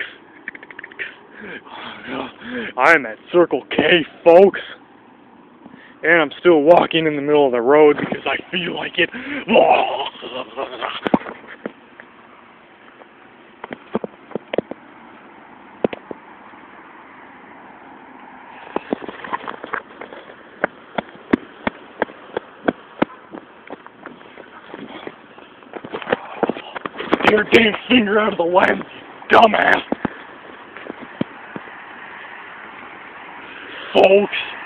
I'm at Circle K, folks. And I'm still walking in the middle of the road because I feel like it. Get your damn finger out of the lens, dumbass. Folks.